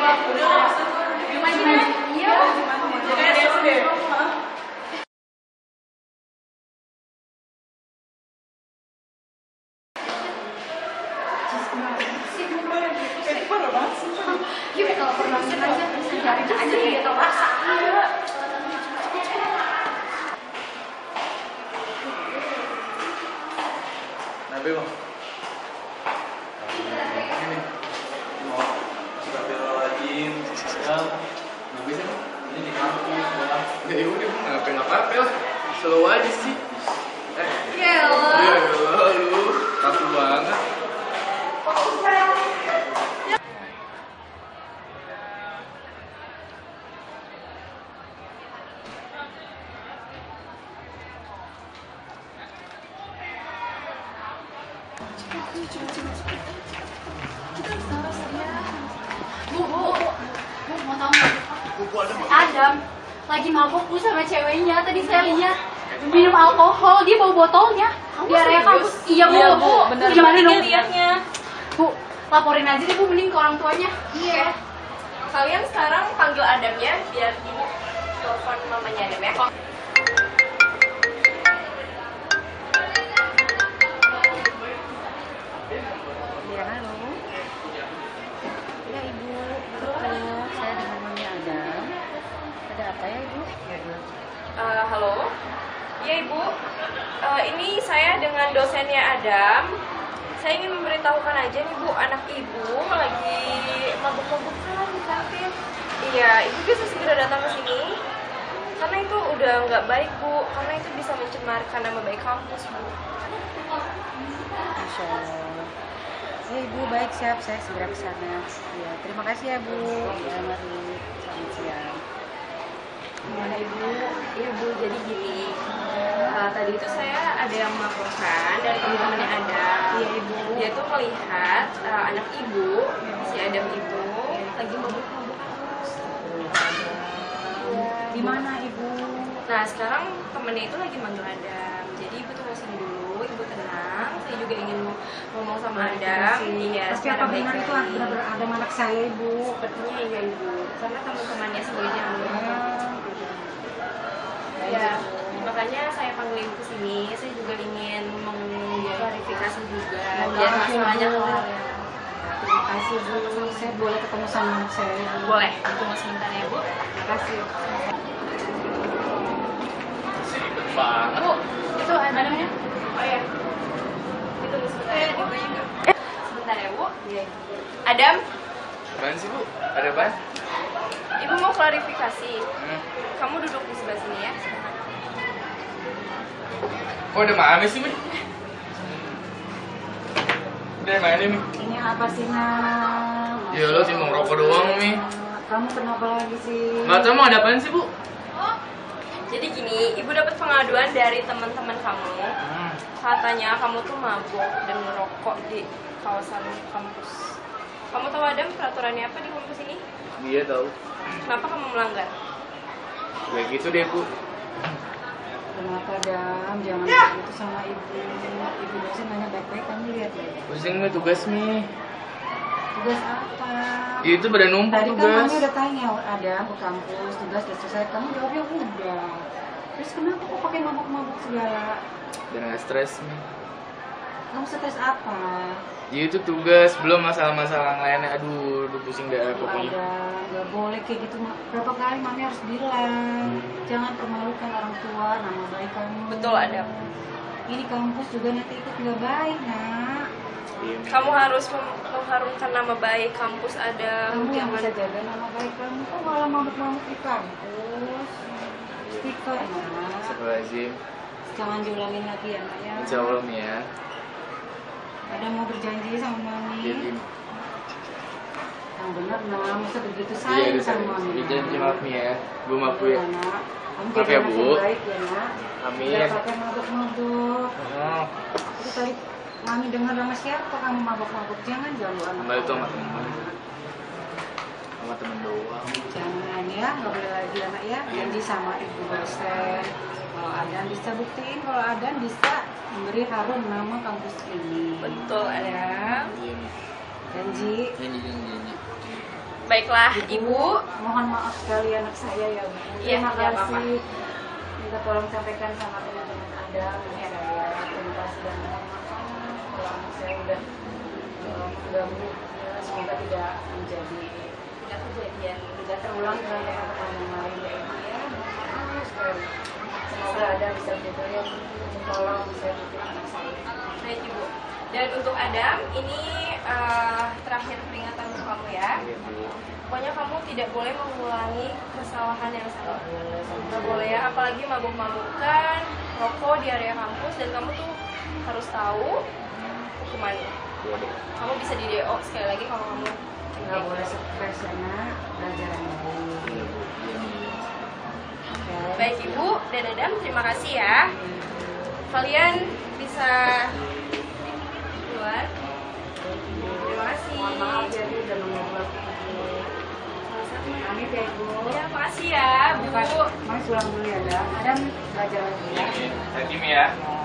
Kalau pernah aja bisa cari aja dia tahu rasa. Nabi bang. Ini mau astagfirullahaladzim. Ya, nggak bisa bang. Ini di kampus bang. Ya udah bang, ngapain apa-apa lah. Slow aja sih. Ya Allah. Ya Allah lu, kaku banget. Bu, mau tahu nggak? Adam lagi mabuk bu sama ceweknya. Tadi saya lihat minum alkohol, dia bawa botolnya. Di area kampus. Iya bu. Bener. Gimana dong? Lihatnya. Bu, laporin aja deh bu, mending ke orang tuanya. Iya. Kalian sekarang panggil Adamnya biar ini telepon mamanya Adam ya. Ya, halo. Ya, Ibu. Betul. Saya dengan Mami Adam. Ada apa ya, Ibu? Halo. Iya Ibu. Ini saya dengan dosennya Adam. Saya ingin memberitahukan aja nih Bu, anak Ibu lagi mabuk-mabukan di kantin. Iya, Ibu bisa segera datang ke sini. Karena itu udah nggak baik Bu, karena itu bisa mencemarkan nama baik kampus Bu. Masya Allah. Ya, Ibu, baik, siap. Saya segera ke sana. Ya, terima kasih ya, Bu. Ya, mari. Selamat siang. Gimana Ibu? Iya Bu, jadi gini. Tadi itu saya ada yang melaporkan dari teman-temannya Adam. Iya Ibu. Dia tuh melihat anak Ibu, si Adam itu lagi mabuk-mabukan terus. Di mana, Ibu? Nah sekarang temennya itu lagi manggil Adam. Jadi Ibu tunggu sini dulu, Ibu tenang. Saya juga ingin ngomong sama Adam. Iya. Tapi apa benar itu benar-benar ada anak saya, Ibu? Sepertinya iya Ibu. Karena teman-temannya sebelumnya ya, makanya saya panggil Ibu ke sini. Saya juga ingin mengklarifikasi juga biar masalahnya kelar ya. Terima kasih, Bu. Saya boleh ketemu sama anak saya, Bu? Boleh, tunggu sebentar ya Bu. Terima kasih. Sibet banget. Bu, itu Adamnya. Oh ya, ditunggu sebentar ya Bu. Sebentar ya Bu. Adam, Apaan sih bu? Ada apaan? Ibu mau klarifikasi. Kamu duduk di sebelah sini ya. Kok ada mami sih, Mi? Udah main ini, Mi. Ini apa sih, Nak? Ya lo sih mau ngerokok doang, Mi. Kamu kenapa lagi sih? Nggak tahu mau ada apaan sih, Bu? Jadi gini, Ibu dapat pengaduan dari teman-teman kamu. Katanya kamu tuh mabuk dan ngerokok di kawasan kampus. Kamu tahu Adam peraturannya apa di kampus ini? Iya tahu. Kenapa kamu melanggar? Ya gitu deh, Bu. Kenapa, Dam? Jangan begitu sama Ibu. Ibu dosen nanya baik-baik, kamu lihat ya. Pusing Mi tugas, Mi. Tugas apa? Ya, itu pada numpuk Tadi kan tugas. Mami udah tanya, ada ke kampus, tugas udah selesai. Kamu jawabnya udah. Terus kenapa kok pakai mabuk-mabuk segala? Biar nggak stres, Mi. Kamu stres apa? Ya itu tugas, belum masalah-masalah lainnya. Aduh, pusing dah pokoknya. Ada, nggak boleh kayak gitu. Berapa kali Mami harus bilang, jangan permalukan orang tua, nama baik kamu. Betul, Adam. Ini kampus juga nanti ikut nggak baik, Nak. Iya, Mi. Kamu harus mengharumkan nama baik kampus Adam. Kamu yang Jangan bisa jaga nama baik kamu. Kok malah mabuk-mabuk di kampus? Stiker, Nak. Astagfirullahaladzim. Jangan diulangin lagi ya, Nak ya. Insya Allah, Mi ya. Ada mau berjanji sama Mami? Jadi, Yang benar, Nak. Masa begitu iya, sayang udah sama Mami. janji maaf, Mi ya. Bu maaf, Bu ya. Iya, Nak. Kamu Maaf jadi ya, anak Bu. yang baik ya, Nak. Amin. Tidak pakai mabuk-mabuk. Oh, Itu tadi Mami dengar sama siapa kamu mabuk-mabuk? Jangan ganggu anak. kembali itu sama orang. teman. Sama temen doang. Jangan ya, nggak boleh lagi anak ya. Janji sama ibu dosen. Kalau Adan bisa buktiin, kalau Adan bisa memberi harum nama kampus ini. betul Adam. Iya, Mi. Janji. Janji. Baiklah, Ibu. Mohon maaf sekali anak saya ya Bu. Iya, Terima tidak apa-apa. kasih. Minta tolong sampaikan sama teman-teman Anda ya. Terima kasih dan mohon maaf kalau anak saya udah mengganggu. Ya, semoga tidak kejadian, tidak terulang dengan teman-teman yang lain ya Ibu ya. Maaf sekali. Semoga ada bisa menjaga yang tolong saya butuh anak saya. Baik Ibu. Dan untuk Adam, ini terakhir peringatan untuk kamu ya. Pokoknya kamu tidak boleh mengulangi kesalahan yang sama. Nggak boleh ya, apalagi mabuk-mabukan, rokok di area kampus, dan kamu tuh harus tahu hukumannya. Kamu bisa di DO sekali lagi kalau kamu Nggak boleh stres karena belajar yang baik. Oke. Baik Ibu dan Adam, terima kasih ya. Kalian bisa keluar. Terima kasih. Mohon maaf ya Bu udah mengganggu. Amit ya Ibu. Ya, makasih ya Bu. Mas pulang dulu ya, Adam. Adam belajar lagi ya. Hakim ya.